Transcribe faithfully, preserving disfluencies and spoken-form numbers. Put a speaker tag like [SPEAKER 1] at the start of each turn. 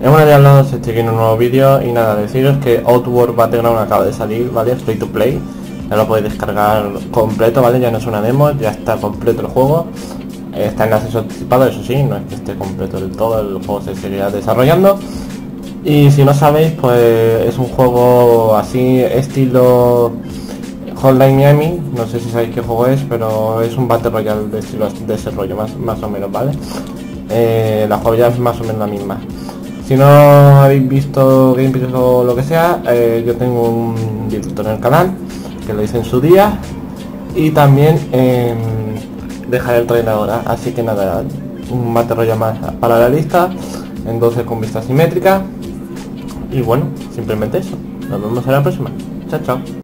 [SPEAKER 1] Hemos ya hablado, estoy en un nuevo vídeo y nada, deciros que Outward Battleground acaba de salir, ¿vale? Free to play, ya lo podéis descargar completo, ¿vale? Ya no es una demo, ya está completo el juego, está en acceso anticipado, eso sí, no es que esté completo del todo, el juego se seguirá desarrollando. Y si no sabéis, pues es un juego así, estilo Hotline Miami, no sé si sabéis qué juego es, pero es un Battle Royale de estilo de ese rollo, más, más o menos, ¿vale? Eh, la jugabilidad es más o menos la misma. Si no habéis visto gameplays o lo que sea, eh, yo tengo un directo en el canal que lo hice en su día y también eh, dejaré el trailer ahora. Así que nada, un Battle Royale más para la lista en doce con vista simétrica y bueno, simplemente eso. Nos vemos en la próxima. Chao, chao.